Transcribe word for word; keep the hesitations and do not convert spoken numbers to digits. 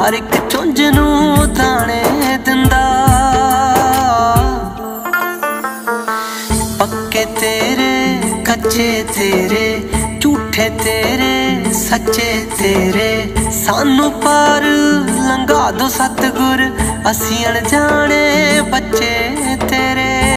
हर एक चुंझ नू दाने दिंदा। पक्के तेरे कच्चे तेरे, झूठे तेरे सच्चे तेरे, सानू पार लंघा दो सतगुर, असी अनजाने बच्चे